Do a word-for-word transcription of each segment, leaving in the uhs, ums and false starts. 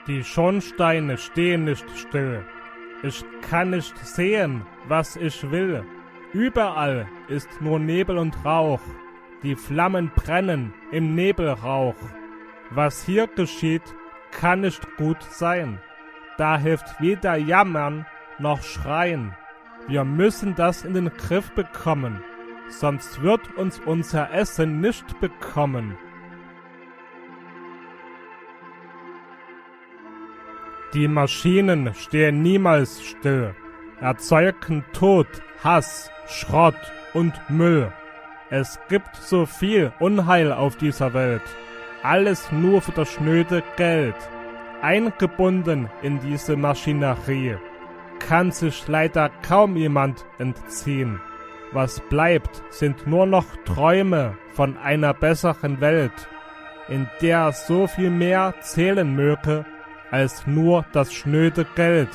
Die Schornsteine stehen nicht still. Ich kann nicht sehen, was ich will. Überall ist nur Nebel und Rauch. Die Flammen brennen im Nebelrauch. Was hier geschieht, kann nicht gut sein. Da hilft weder Jammern noch Schreien. Wir müssen das in den Griff bekommen, sonst wird uns unser Essen nicht bekommen. Die Maschinen stehen niemals still, erzeugen Tod, Hass, Schrott und Müll. Es gibt so viel Unheil auf dieser Welt, alles nur für das schnöde Geld. Eingebunden in diese Maschinerie kann sich leider kaum jemand entziehen. Was bleibt, sind nur noch Träume von einer besseren Welt, in der so viel mehr zählen möge als nur das schnöde Geld.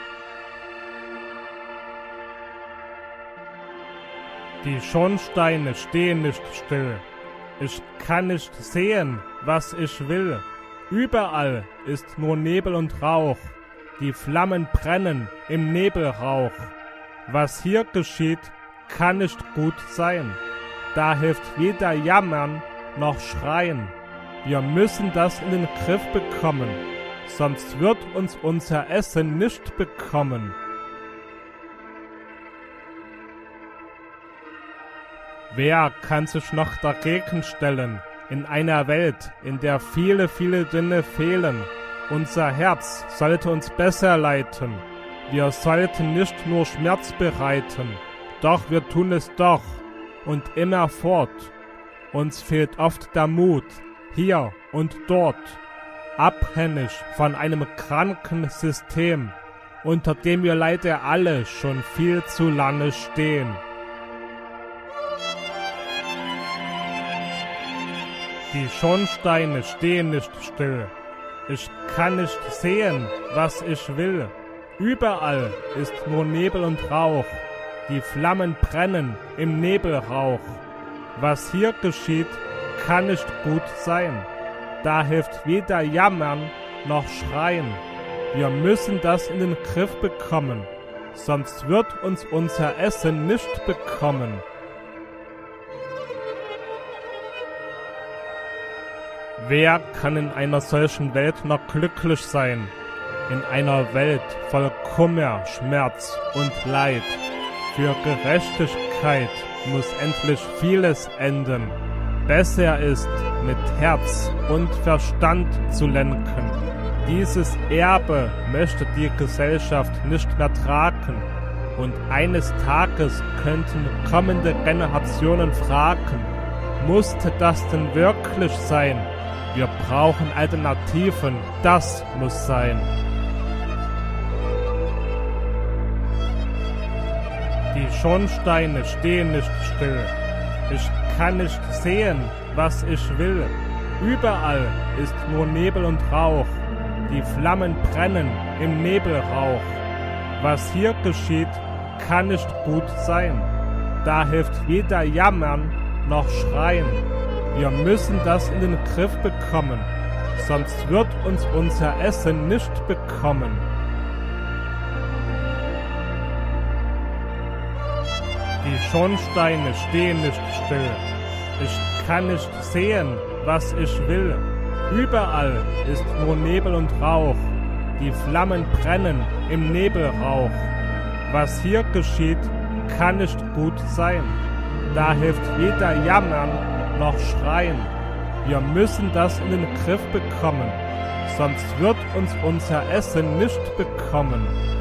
Die Schornsteine stehen nicht still. Ich kann nicht sehen, was ich will. Überall ist nur Nebel und Rauch. Die Flammen brennen im Nebelrauch. Was hier geschieht, kann nicht gut sein. Da hilft weder Jammern noch Schreien. Wir müssen das in den Griff bekommen, sonst wird uns unser Essen nicht bekommen. Wer kann sich noch dagegen stellen, in einer Welt, in der viele, viele Dinge fehlen? Unser Herz sollte uns besser leiten. Wir sollten nicht nur Schmerz bereiten, doch wir tun es doch und immerfort. Uns fehlt oft der Mut, hier und dort, abhängig von einem kranken System, unter dem wir leider alle schon viel zu lange stehen. Die Schornsteine stehen nicht still. Ich kann nicht sehen, was ich will. Überall ist nur Nebel und Rauch. Die Flammen brennen im Nebelrauch. Was hier geschieht, kann nicht gut sein. Da hilft weder Jammern noch Schreien. Wir müssen das in den Griff bekommen, sonst wird uns unser Essen nicht bekommen. Wer kann in einer solchen Welt noch glücklich sein? In einer Welt voll Kummer, Schmerz und Leid. Für Gerechtigkeit muss endlich vieles enden. Besser ist, mit Herz und Verstand zu lenken. Dieses Erbe möchte die Gesellschaft nicht mehr tragen. Und eines Tages könnten kommende Generationen fragen, musste das denn wirklich sein? Wir brauchen Alternativen, das muss sein. Die Schornsteine stehen nicht still. Ich kann nicht sehen, was ich will. Überall ist nur Nebel und Rauch. Die Flammen brennen im Nebelrauch. Was hier geschieht, kann nicht gut sein. Da hilft weder Jammern noch Schreien. Wir müssen das in den Griff bekommen, sonst wird uns unser Essen nicht bekommen. Die Schornsteine stehen nicht still. Ich kann nicht sehen, was ich will. Überall ist nur Nebel und Rauch. Die Flammen brennen im Nebelrauch. Was hier geschieht, kann nicht gut sein. Da hilft weder Jammern noch Schreien. Wir müssen das in den Griff bekommen, sonst wird uns unser Essen nicht bekommen.